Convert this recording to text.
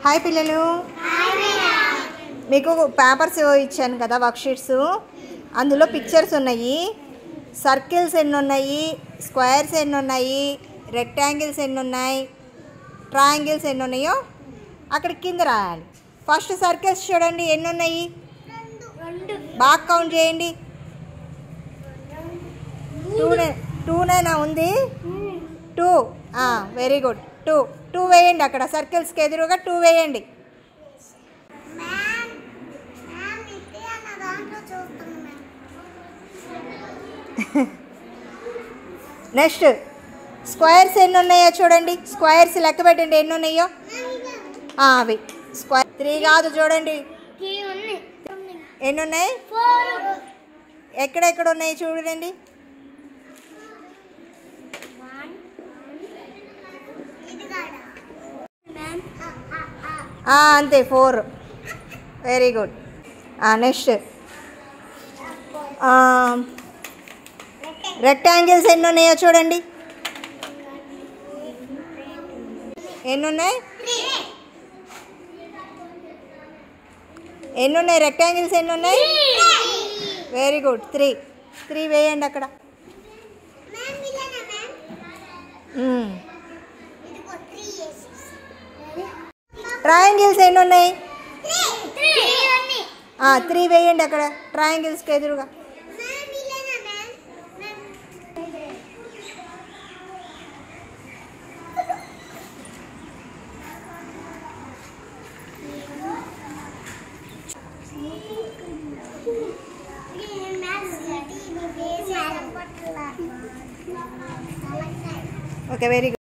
Hi పిల్లలు, మీకు papers ఇచ్చాను కదా, వర్క్షీట్స్. అందులో పిక్చర్స్ ఉన్నాయి. సర్కిల్స్ ఎన్ని ఉన్నాయి, స్క్వేర్స్ ఎన్ని ఉన్నాయి, రెక్టాంగిల్స్ ఎన్ని ఉన్నాయి, ట్రయాంగిల్స్ ఎన్ని ఉన్నాయో అక్కడ కింద రాయాలి. ఫస్ట్ సర్కిల్స్ చూడండి, ఎన్ని ఉన్నాయి, బాగా కౌంట్ చేయండి. 2 ఉంది. 2. Very good. 2 వేయండి. అక్కడ సర్కిల్స్కి ఎదురుగా 2 వేయండి. నెక్స్ట్ స్క్వేర్స్ ఎన్ని ఉన్నాయో చూడండి. స్క్వేర్స్ లెక్క పెట్టండి, ఎన్ని ఉన్నాయో. అవి స్క్వేర్ 3 కాదు, చూడండి ఎన్ని ఉన్నాయి, ఎక్కడెక్కడ ఉన్నాయి చూడండి. అంతే, 4. Very good. నెక్స్ట్ రెక్టాంగిల్స్ ఎన్ని ఉన్నాయో చూడండి. ఎన్ని ఉన్నాయి, రెక్టాంగిల్స్ ఎన్ని ఉన్నాయి. Very good. 3 వేయండి అక్కడ. ట్రయాంగిల్స్ ఎన్ని ఉన్నాయి. 3 వేయండి అక్కడ, ట్రయాంగిల్స్కి ఎదురుగా. Okay, very good.